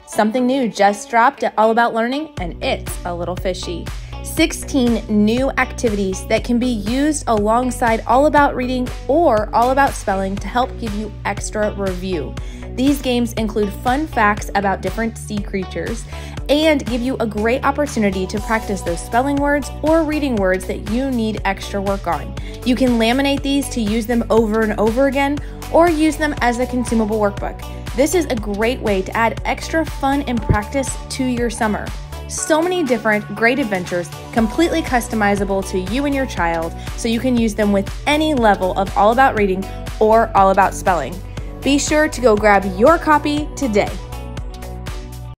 Something new just dropped at All About Learning, and it's a little fishy. 16 new activities that can be used alongside All About Reading or All About Spelling to help give you extra review. These games include fun facts about different sea creatures and give you a great opportunity to practice those spelling words or reading words that you need extra work on. You can laminate these to use them over and over again or use them as a consumable workbook. This is a great way to add extra fun and practice to your summer. So many different great adventures, completely customizable to you and your child, so you can use them with any level of All About Reading or All About Spelling. Be sure to go grab your copy today.